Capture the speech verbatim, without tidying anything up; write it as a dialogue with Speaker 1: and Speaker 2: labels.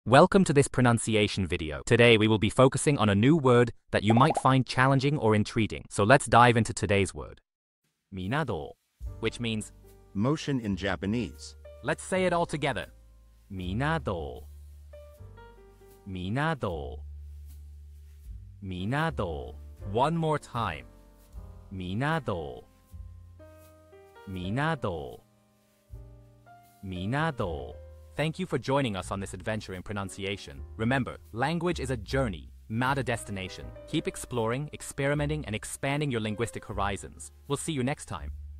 Speaker 1: Welcome to this pronunciation video. Today we will be focusing on a new word that you might find challenging or intriguing. So let's dive into today's word. Minadou, which means
Speaker 2: motion in Japanese.
Speaker 1: Let's say it all together. Minadou. Minadou. Minadou. One more time. Minadou. Minadou. Minadou. Thank you for joining us on this adventure in pronunciation. Remember, language is a journey, not a destination. Keep exploring, experimenting, and expanding your linguistic horizons. We'll see you next time.